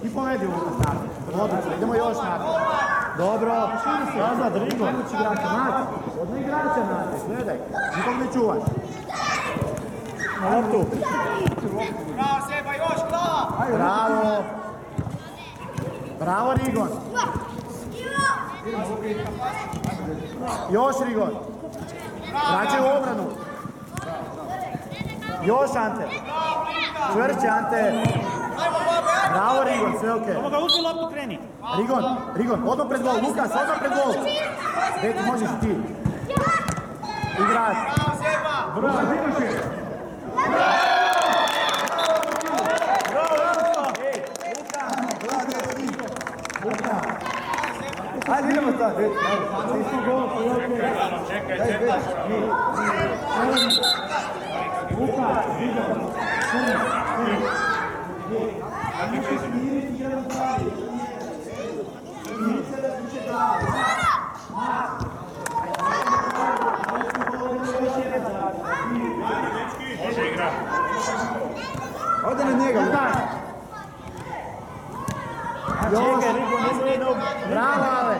I povedi Lukas naprijed. Odlično, idemo još naprijed. Dobro, širi se. Nazad, Rigo. Najmoći igrača, naprijed. Odno igrača naprijed, gledaj. Nikog ne čuvaš. Na loptu. Bravo Seba, još glava! Bravo. Bravo Rigon. Još Rigon. Vraćaj u obranu. Još Ante. Čvršće Ante. Bravo Rigon, sve okej. Ovo ga uzmi loptu, kreni. Rigon, odmah pred gol. Lukas, odmah pred gol. Već možeš ti. Igrati. Bravo Seba! Bravo, Rigoš je. Ajde, idemo sad, već. Nismo gol, to je okej. Čekaj. Luka, Rigo. Može igrati. Ode na njega, Luka. Čekaj, Rigo, ne smije. Bravo, Ale.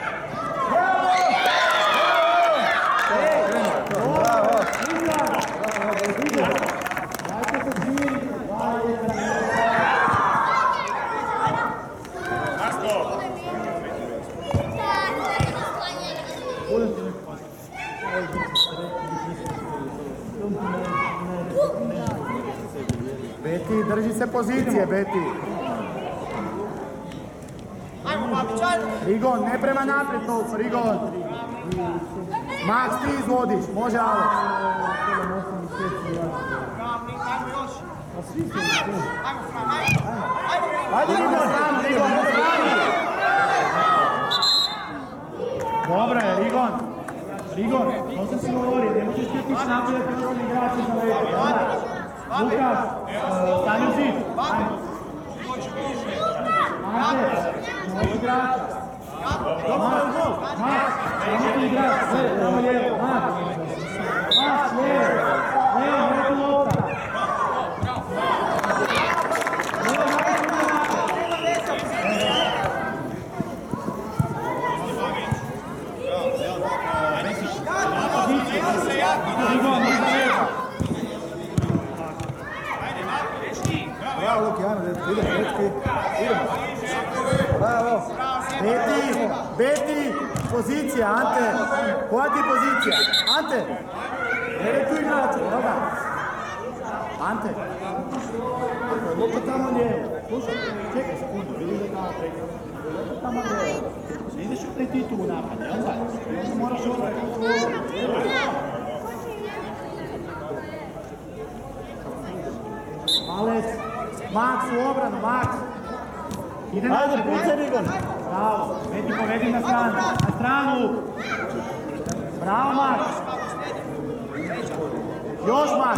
Beti, drži se pozicije, Beti. Rigon, ne prema naprijed, Rigon. Max, ti izvodiš, može Alex. Ajde, Rigon, Rigon. Dobro je, Rigon, to sam si govori, ne možeš ti tići naprijed kada oni igrači za lepe. Lukas, stani u zid. Ante, novi igrač. Max, novi igrač. Tamo lijevo, Max, lijevo, neku lopta. Bravo, Luki, ajmo, idemo. Bravo. Beti, pozicija, Ante. Koja ti je pozicija? Ante. Gledaj tu igraču, dobro. Ante. Luka tamo lijevo. Slušaj, čekaj sekundu, vidim da je tamo preko. Luka tamo lijevo. Ne ideš u titu u napad, jel da? Onda moraš odmah kontrolu. Alex, Max u obranu, Max. Ajde, pucaj Rigon. Bravo, Beti povedi na stranu. Bravo, Max. Još, Max.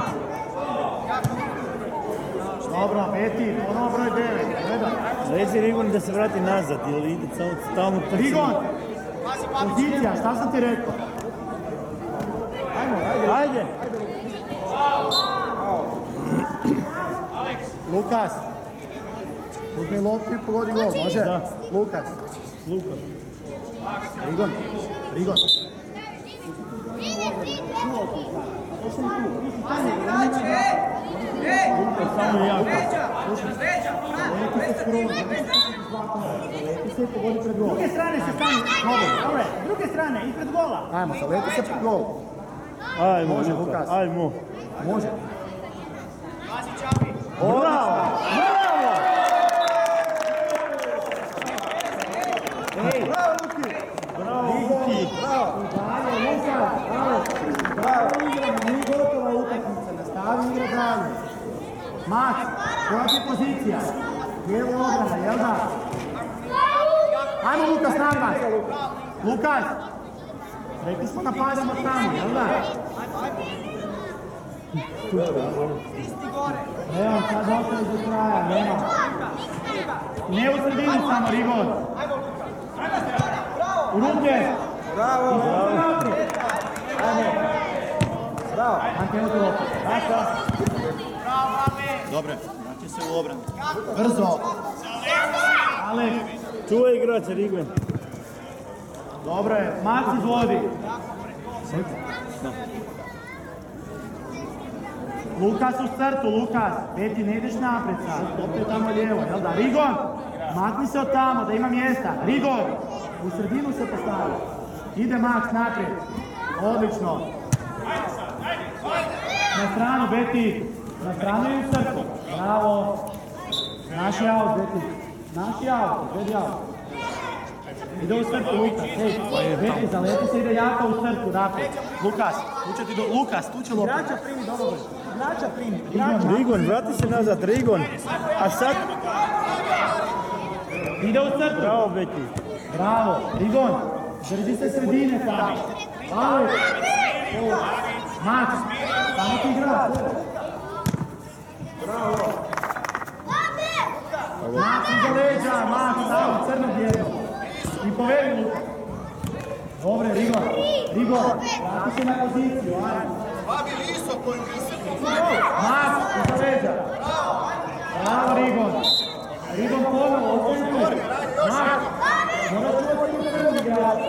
Dobro, Beti, ponovo broj 9. Gledaj. Reci Rigon da se vrati nazad, ili ide tamo trci. Rigon, pozicija, šta sam ti rekao? Ajde. Lukas. Uzmi loptu i pogodi gol, može? Da. Lukas. Rigon. Samo jako. Leti se i pogodi pred gol. S druge strane se stani. Dobre, s druge strane, ispred gola. Ajmo, leti se pred gol. Ajmo, Može, Lukas, Lukas. ajmo. Može. Bravo! Bravo, Luki! Bravo, Luki! Bravo, igramo, nije gotova utakmica, nastavi igra dalje. Max, koja ti je pozicija? Lijevo obrana, jel da? Ajmo Lukas, naglas! Lukas! Rekli smo napadamo tamo, jel da? Evo, sad ostaje do kraja, nema. Ne u sredini samo, Rigon. U ruke. Bravo. Bravo. Ante, evo ti loptu. Bravo, Ame. Dobre. maknite se u obranu. Brzo. Ale, Čuvaj igrača, Rigon. dobro je, Max izvodi. Lukas u startu, Lukas. Beti, ne ideš napred sad, opet tamo lijevo, jel da? Rigon, makni se od tamo, da ima mjesta. Rigon, u sredinu se postavi. Ide Max naprijed. Odlično. Na stranu, Beti. Na stranu i u startu. Bravo. Naš je aut, Beti. Naš je aut, vedi aut. Ide u startu, Lukas. Hej, Beti, zaleti se, ide jaka u startu, naprijed. Lukas, tu će ti do... Lukas, tu će lopta. Igrača primi, dobro. Igrača primi. Rigon, vrati se nazad, Rigon. A sad... Ide u crtu. Bravo, Beti. Bravo. Rigon. Drži se sredine tamo. Alex. Max. Tamo ti igra. Bravo. Max iza leđa. Max tamo crno bijelo. I povedi Luka. Dobre, Rigon. Rigon. Vrati se na poziciju. Max iza leđa. Bravo, Rigon. Rigon ponovo, ostani tu. Max, mora čuvati u prvom igrača.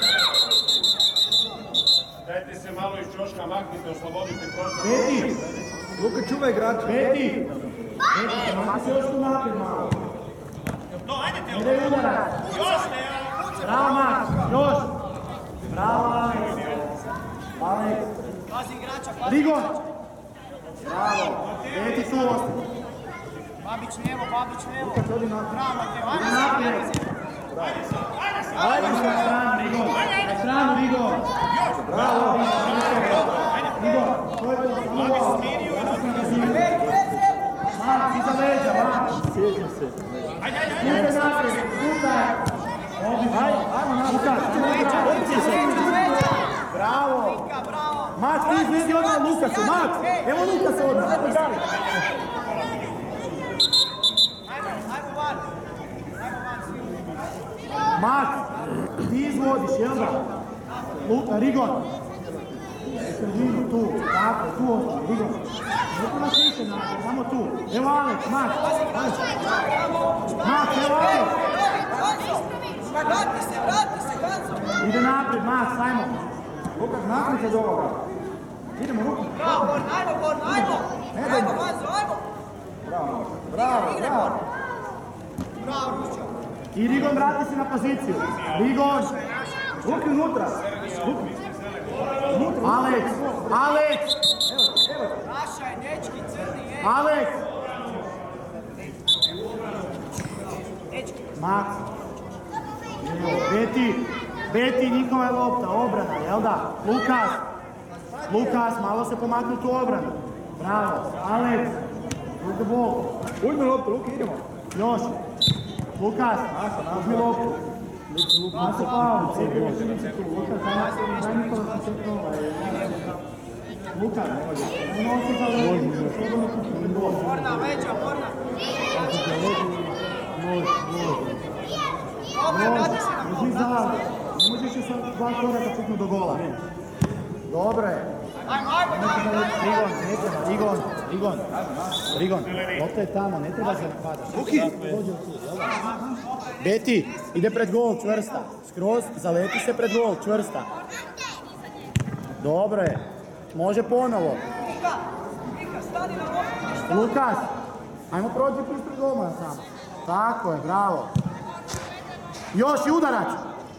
Dajte se malo iz čoška, maknite, oslobodite prostor. Beti, Luka, čuvaj igrača. Beti. Beti, makni se još tu naprijed malo. Ide udarac. Bravo, Max, još. Bravo, Alex. Alex. Pazi igrača, pazi. Rigon. Bravo. Beti tu ostani. Babić lijevo, Babić lijevo. Bravo, Mateo, ajde Naprijed. Ajde na stranu, Rigon. Na stranu, Rigon. Bravo, Rigon. To je to. Max, iza leđa, Max. Sjećam se. Ide naprijed, Lukas. Ajmo, Lukas. Bravo. Max, ti izvedi odmah Lukasu, Max. Evo Lukas odmah. Max, ti izvodiš, jel da? Rigon. Sredinu, tu, tako, tu ostane, Rigon. Ne trebaš više naprijed, samo tu. Evo Alex, Max. Max, evo Alex. Vrati se, Ganso. Ide naprijed, Max, ajmo. Lukas, nakon se do ovoga. Idemo, Lukas. Bravo, Born, ajmo. Ajmo, Ganso, ajmo. Bravo. Bravo, Rušća. I Rigon vrati se na poziciju. Rigon. Ruki unutra. Alex. Naša je, dečki, crni, je. Alex. Dečki. Max. Beti, njihova je lopta, obrana, jel da? Lukas, malo se pomaknuti u obranu. Bravo. Alex. Uzmi bol. Uzmi loptu, Luka, idemo. Još. Lukas, uzmi loptu. Masa Pavlić, Lukas, daj Nikola sa čeprova. Lukas, unosi za leđu. Borna, veća, Borna. Dobro, vrati se na Drži gol. za ne možeš se sa 2 koraka puknuti do gola. Dobro je. Ajmo. Rigon, lopta je tamo, ne treba se napadaš. Beti, ide pred gol, čvrsta. Skroz, zaleti se pred gol, čvrsta. Dobro je. Može ponovo. Vika, stani na loptu. Lukas, ajmo prođi ispred golmana samo. Tako je, bravo. Još i udarac.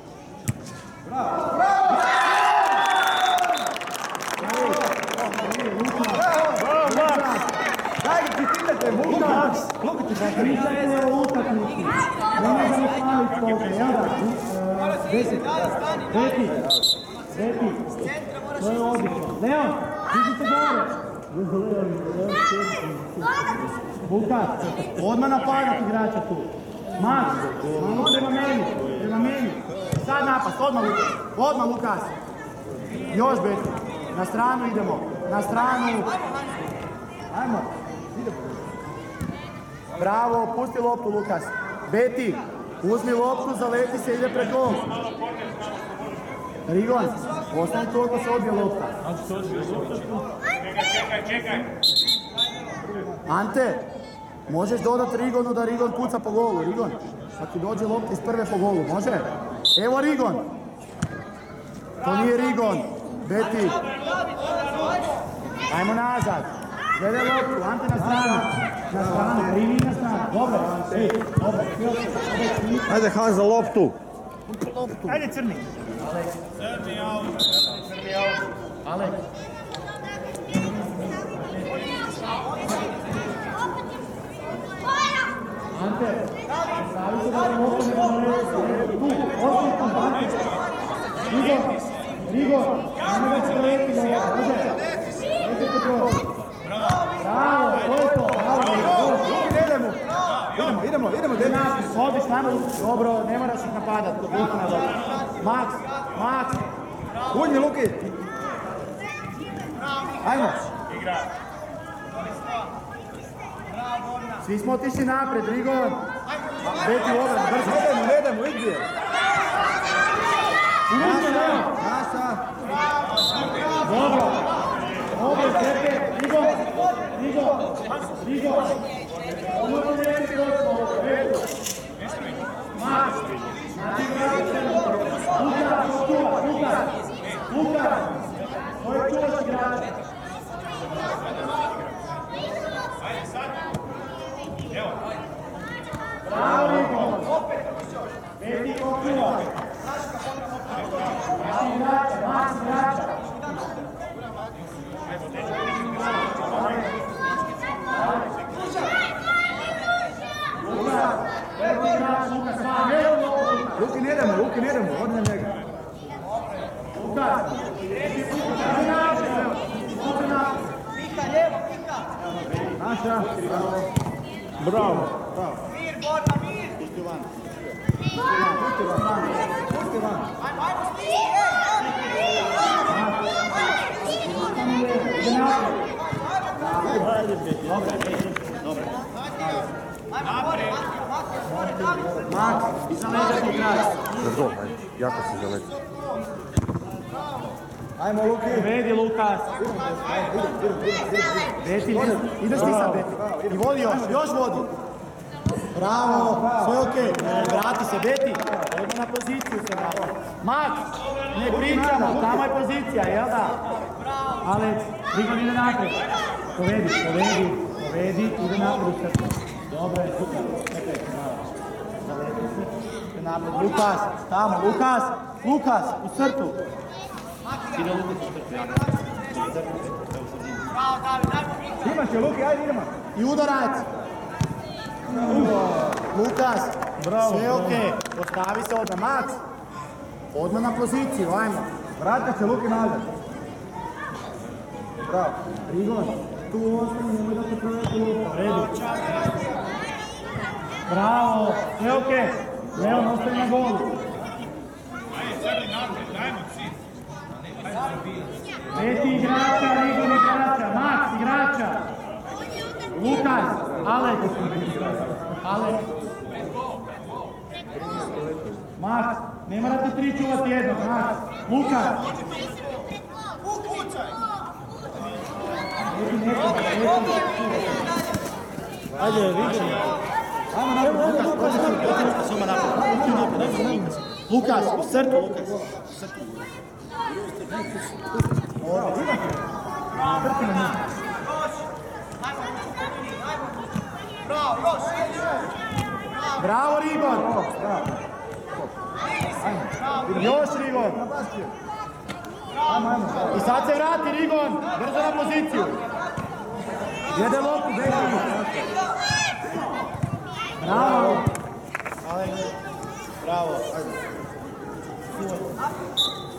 Daj ga pripitajte, Lukas, pričajte o utakmici. Ne možemo slaviti toga, jel da? Beti, to je odlično. Leon, vidite gore. Lukas, odmah napadati igrača tu. Max, malo prema meni. Sad napast, odmah Lukas. Još Beti, na stranu idemo, na stranu. Ajmo. Bravo, pusti loptu Lukas. Beti, uzmi loptu, zaleti se, ide pred gol. Rigon, ostani tu ako se odbije lopta. Čekaj. Ante, Možeš dodati Rigonu da Rigon puca po golu. Rigon, kad ti dođe lopta iz prve po golu, može? Evo Rigon. To nije Rigon. Beti. Ajmo nazad. Gledaj loptu, Ante na stranu. Na stranu, primi na stranu. Dobro, Ante. Dobro, Ajde Hanza, loptu. Ajde crni. Ale. Ante, stavi se da je loptu ne donese. Tu, ostali tam, Ante. Rigo, nema da će leti da je, može. Nećete proći. Bravo, to je to, bravo. Idemo, hodiš tamo, dobro, ne moraš ih napadat. Max. Udnji, Luki. Ajmo. Svi smo otišli napred, Rigon. Beti u obranu, brzo. Ne idemo, igdje. Naša. Dobro, Pepe, Rigon. Max. Luka. To je čuvaš igrača. Bravo, Rigon. Beti ko čuva. Max igrača. Luki ne idemo, od na njega. Luka. Naša. Bravo. Mir, Borna, mir! Pusti van. Ajmo, Max, iza leđa ti igrač. Jako se zaleti. Ajmo, Luki. Vedi, Lukas. Beti, ideš ti sad, Beti. I vodi još vodi. Bravo, sve okej. Vrati se, Beti. Odmah na poziciju se vrati. Max, ne pričamo, tamo je pozicija, jel da? Ale, Rigon ide naprijed. Povedi, ide naprijed u crtu. Dobro je, super. Zaleti se. Ide naprijed. Lukas, tamo, Lukas, u crtu. Ide Lukas u crtu, ja. Imaš je, Luki, ajde idemo. I udarac. Lukas, sve okej. Postavi se odmah, Max. Odmah na poziciju, ajmo. Vraća se Luki nazad. Bravo. Rigon, tu ostane, nemoj da se provedi Luka. Redu. Bravo, sve okej. Leon, ostaje na golu. Beti igrača, Rigon igrača, Max igrača. Lukas, Ale. Max, ne morate tri čuvati jednog, Max. Lukas. Ajde, Rigon. Lukas, u crtu, Lukas. Bravo, Rigon. Još, Rigon. I sad se vrati, Rigon. Brzo na poziciju. Jede loptu, Beti. Bravo. Bravo.